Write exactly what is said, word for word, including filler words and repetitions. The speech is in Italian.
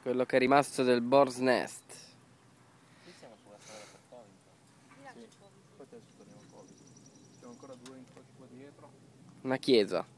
Quello che è rimasto del Boar's Nest. Qui siamo sulla strada per Covington. Sì, poi adesso torniamo a Covington. C'è ancora due incroci qua dietro. Una chiesa.